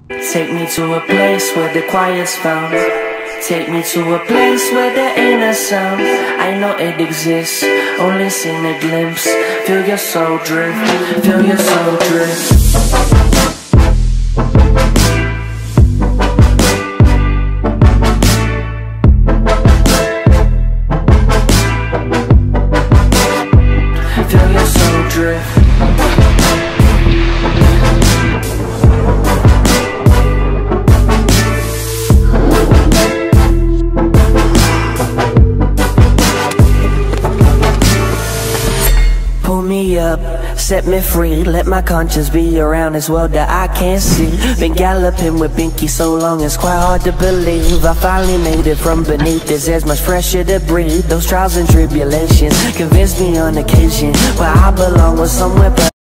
Take me to a place where the quiet's found. Take me to a place where there ain't a sound. I know it exists, only seen a glimpse. Feel your soul drift, feel your soul drift. Feel your soul drift. Pull me up, set me free. Let my conscience be around this world that I can't see. Been galloping with Binky so long it's quite hard to believe I finally made it from beneath this air's much fresher to breathe. Those trials and tribulations convinced me on occasion where I belong was somewhere